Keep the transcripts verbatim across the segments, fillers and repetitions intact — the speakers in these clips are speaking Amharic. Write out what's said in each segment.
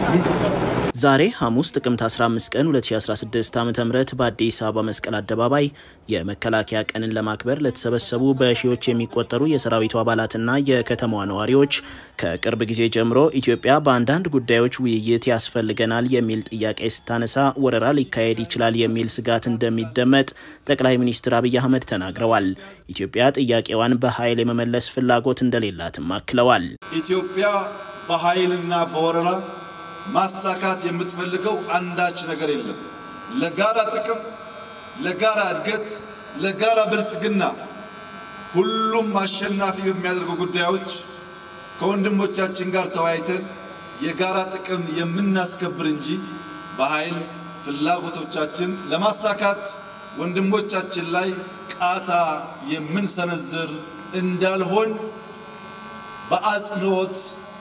ዛሬ ሐሙስ ጥቅምት አስራ አምስት ቀን ሁለት ሺህ አስራ ስድስት ዓመተ ምህረት በአዲስ አበባ መስቀል አደባባይ የመከላከያ ቀንን ለማክበር ለተሰበሰቡ በሺዎች የሚቆጠሩ የሰራዊቱ አባላትና የከተማዋ ነዋሪዎች ከቅርብ ጊዜ ጀምሮ ኢትዮጵያ በአንዳንድ ጉዳዮች ውይይት ያስፈልገናል የሚል ጥያቄ ስታነሳ ወረራ ሊካሄድ ይችላል የሚል ስጋት እንደሚደመጥ ጠቅላይ ሚኒስትር አብይ አህመድ ተናግረዋል። ኢትዮጵያ ጥያቄዋን በኃይል የመመለስ ፍላጎት እንደሌላትም አክለዋል። ኢትዮጵያ በኃይልና በወረራ ማሳካት የምትፈልገው አንዳች ነገር የለም። ለጋራ ጥቅም፣ ለጋራ እድገት፣ ለጋራ ብልጽግና ሁሉም አሸናፊ በሚያደርጉ ጉዳዮች ከወንድሞቻችን ጋር ተወያይተን የጋራ ጥቅም የምናስከብር እንጂ በኃይል ፍላጎቶቻችን ለማሳካት ወንድሞቻችን ላይ ቃታ የምንሰነዝር እንዳልሆን በአጽንኦት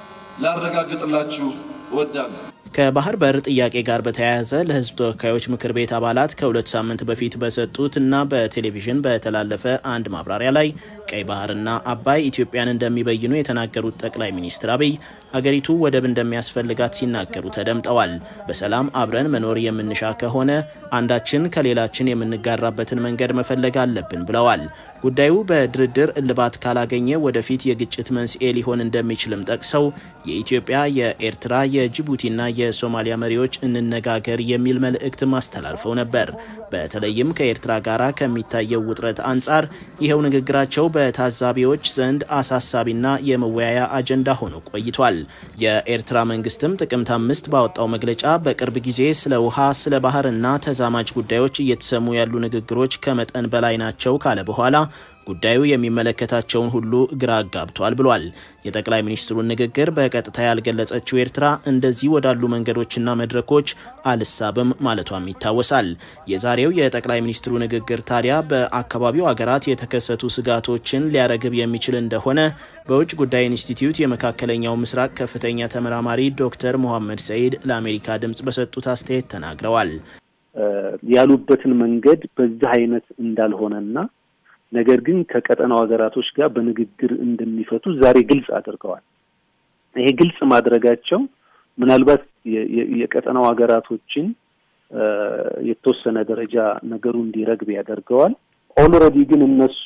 ላረጋግጥላችሁ ወዳለሁ። ከባህር በር ጥያቄ ጋር በተያያዘ ለህዝብ ተወካዮች ምክር ቤት አባላት ከሁለት ሳምንት በፊት በሰጡትና በቴሌቪዥን በተላለፈ አንድ ማብራሪያ ላይ ቀይ ባህርና አባይ ኢትዮጵያን እንደሚበይኑ የተናገሩት ጠቅላይ ሚኒስትር አብይ ሀገሪቱ ወደብ እንደሚያስፈልጋት ሲናገሩ ተደምጠዋል። በሰላም አብረን መኖር የምንሻ ከሆነ አንዳችን ከሌላችን የምንጋራበትን መንገድ መፈለግ አለብን ብለዋል። ጉዳዩ በድርድር እልባት ካላገኘ ወደፊት የግጭት መንስኤ ሊሆን እንደሚችልም ጠቅሰው የኢትዮጵያ፣ የኤርትራ፣ የጅቡቲና የሶማሊያ መሪዎች እንነጋገር የሚል መልእክት ማስተላለፈው ነበር። በተለይም ከኤርትራ ጋራ ከሚታየው ውጥረት አንጻር ይሄው ንግግራቸው በታዛቢዎች ዘንድ አሳሳቢና የመወያያ አጀንዳ ሆኖ ቆይቷል። የኤርትራ መንግስትም ጥቅምት አምስት ባወጣው መግለጫ በቅርብ ጊዜ ስለ ውሃ፣ ስለ ባህርና ተዛማጅ ጉዳዮች እየተሰሙ ያሉ ንግግሮች ከመጠን በላይ ናቸው ካለ በኋላ ጉዳዩ የሚመለከታቸውን ሁሉ ግራ አጋብቷል ብሏል። የጠቅላይ ሚኒስትሩን ንግግር በቀጥታ ያልገለጸችው ኤርትራ እንደዚህ ወዳሉ መንገዶችና መድረኮች አልሳብም ማለቷም ይታወሳል። የዛሬው የጠቅላይ ሚኒስትሩ ንግግር ታዲያ በአካባቢው ሀገራት የተከሰቱ ስጋቶችን ሊያረግብ የሚችል እንደሆነ በውጭ ጉዳይ ኢንስቲትዩት የመካከለኛው ምስራቅ ከፍተኛ ተመራማሪ ዶክተር መሐመድ ሰይድ ለአሜሪካ ድምጽ በሰጡት አስተያየት ተናግረዋል። ያሉበትን መንገድ በዚህ አይነት እንዳልሆነና ነገር ግን ከቀጠናው ሀገራቶች ጋር በንግግር እንደሚፈቱ ዛሬ ግልጽ አድርገዋል። ይሄ ግልጽ ማድረጋቸው ምናልባት የቀጠናው ሀገራቶችን የተወሰነ ደረጃ ነገሩ እንዲረግብ ያደርገዋል። ኦልሬዲ ግን እነሱ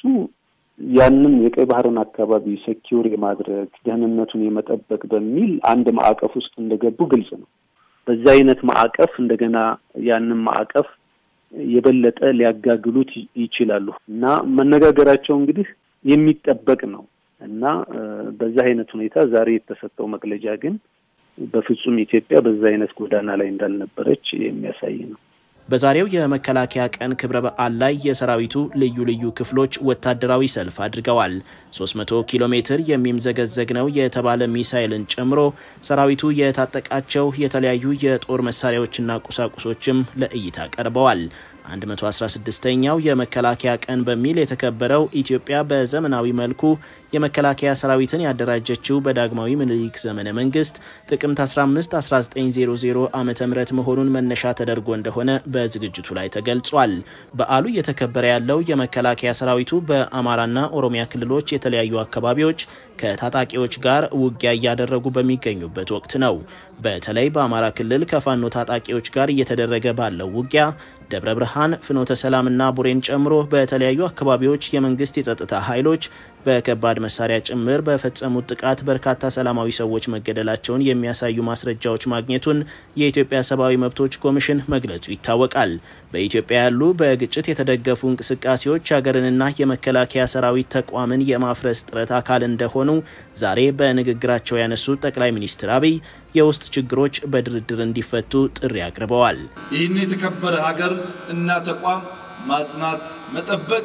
ያንን የቀይ ባህርን አካባቢ ሴኩር የማድረግ ደህንነቱን የመጠበቅ በሚል አንድ ማዕቀፍ ውስጥ እንደገቡ ግልጽ ነው። በዛ አይነት ማዕቀፍ እንደገና ያንን ማዕቀፍ የበለጠ ሊያጋግሉት ይችላሉ እና መነጋገራቸው እንግዲህ የሚጠበቅ ነው እና በዛ አይነት ሁኔታ ዛሬ የተሰጠው መግለጫ ግን በፍጹም ኢትዮጵያ በዛ አይነት ጎዳና ላይ እንዳልነበረች የሚያሳይ ነው። በዛሬው የመከላከያ ቀን ክብረ በዓል ላይ የሰራዊቱ ልዩ ልዩ ክፍሎች ወታደራዊ ሰልፍ አድርገዋል። ሶስት መቶ ኪሎ ሜትር የሚምዘገዘግ ነው የተባለ ሚሳኤልን ጨምሮ ሰራዊቱ የታጠቃቸው የተለያዩ የጦር መሳሪያዎችና ቁሳቁሶችም ለእይታ ቀርበዋል። አንድ መቶ አስራ ስድስተኛው የመከላከያ ቀን በሚል የተከበረው ኢትዮጵያ በዘመናዊ መልኩ የመከላከያ ሰራዊትን ያደራጀችው በዳግማዊ ምኒልክ ዘመነ መንግስት ጥቅምት አስራ አምስት አስራ ዘጠኝ መቶ ዓመተ ምህረት መሆኑን መነሻ ተደርጎ እንደሆነ በዝግጅቱ ላይ ተገልጿል። በዓሉ እየተከበረ ያለው የመከላከያ ሰራዊቱ በአማራና ኦሮሚያ ክልሎች የተለያዩ አካባቢዎች ከታጣቂዎች ጋር ውጊያ እያደረጉ በሚገኙበት ወቅት ነው። በተለይ በአማራ ክልል ከፋኖ ታጣቂዎች ጋር እየተደረገ ባለው ውጊያ ደብረ ብርሃን፣ ፍኖተ ሰላምና ቡሬን ጨምሮ በተለያዩ አካባቢዎች የመንግስት የጸጥታ ኃይሎች በከባድ መሳሪያ ጭምር በፈጸሙት ጥቃት በርካታ ሰላማዊ ሰዎች መገደላቸውን የሚያሳዩ ማስረጃዎች ማግኘቱን የኢትዮጵያ ሰብአዊ መብቶች ኮሚሽን መግለጹ ይታወቃል። በኢትዮጵያ ያሉ በግጭት የተደገፉ እንቅስቃሴዎች ሀገርንና የመከላከያ ሰራዊት ተቋምን የማፍረስ ጥረት አካል እንደሆኑ ዛሬ በንግግራቸው ያነሱት ጠቅላይ ሚኒስትር አብይ የውስጥ ችግሮች በድርድር እንዲፈቱ ጥሪ አቅርበዋል። ይህን የተከበረ ሀገር እና ተቋም ማጽናት፣ መጠበቅ፣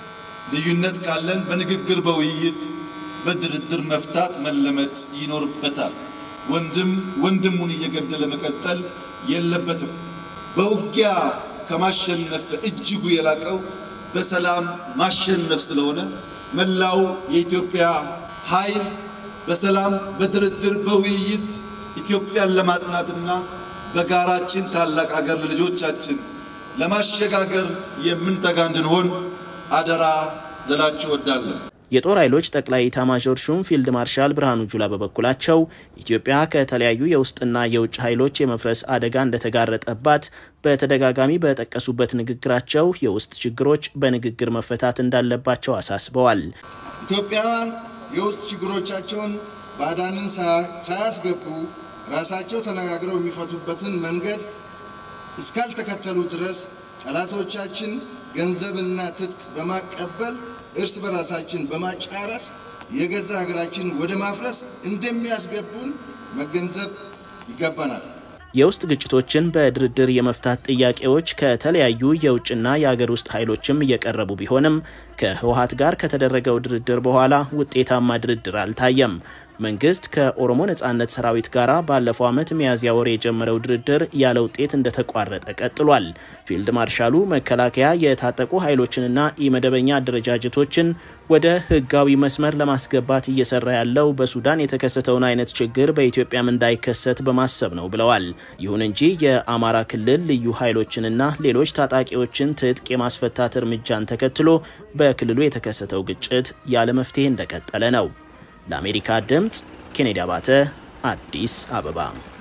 ልዩነት ካለን በንግግር በውይይት በድርድር መፍታት መለመድ ይኖርበታል። ወንድም ወንድሙን እየገደለ መቀጠል የለበትም። በውጊያ ከማሸነፍ እጅጉ የላቀው በሰላም ማሸነፍ ስለሆነ መላው የኢትዮጵያ ኃይል በሰላም በድርድር በውይይት ኢትዮጵያን ለማጽናትና በጋራችን ታላቅ ሀገር ለልጆቻችን ለማሸጋገር የምንተጋ እንድንሆን አደራ ልላችሁ እወዳለሁ። የጦር ኃይሎች ጠቅላይ ኤታማዦር ሹም ፊልድ ማርሻል ብርሃኑ ጁላ በበኩላቸው ኢትዮጵያ ከተለያዩ የውስጥና የውጭ ኃይሎች የመፍረስ አደጋ እንደተጋረጠባት በተደጋጋሚ በጠቀሱበት ንግግራቸው የውስጥ ችግሮች በንግግር መፈታት እንዳለባቸው አሳስበዋል። ኢትዮጵያውያን የውስጥ ችግሮቻቸውን ባዕዳንን ሳያስገቡ ራሳቸው ተነጋግረው የሚፈቱበትን መንገድ እስካልተከተሉ ድረስ ጠላቶቻችን ገንዘብና ትጥቅ በማቀበል እርስ በራሳችን በማጫረስ የገዛ ሀገራችን ወደ ማፍረስ እንደሚያስገቡን መገንዘብ ይገባናል። የውስጥ ግጭቶችን በድርድር የመፍታት ጥያቄዎች ከተለያዩ የውጭና የሀገር ውስጥ ኃይሎችም እየቀረቡ ቢሆንም ከህወሓት ጋር ከተደረገው ድርድር በኋላ ውጤታማ ድርድር አልታየም። መንግስት ከኦሮሞ ነጻነት ሰራዊት ጋራ ባለፈው ዓመት ሚያዝያ ወር የጀመረው ድርድር ያለ ውጤት እንደተቋረጠ ቀጥሏል። ፊልድ ማርሻሉ መከላከያ የታጠቁ ኃይሎችንና ኢመደበኛ አደረጃጀቶችን ወደ ህጋዊ መስመር ለማስገባት እየሰራ ያለው በሱዳን የተከሰተውን አይነት ችግር በኢትዮጵያም እንዳይከሰት በማሰብ ነው ብለዋል። ይሁን እንጂ የአማራ ክልል ልዩ ኃይሎችንና ሌሎች ታጣቂዎችን ትጥቅ የማስፈታት እርምጃን ተከትሎ በክልሉ የተከሰተው ግጭት ያለ መፍትሄ እንደቀጠለ ነው። ለአሜሪካ ድምጽ ኬኔዲ አባተ አዲስ አበባ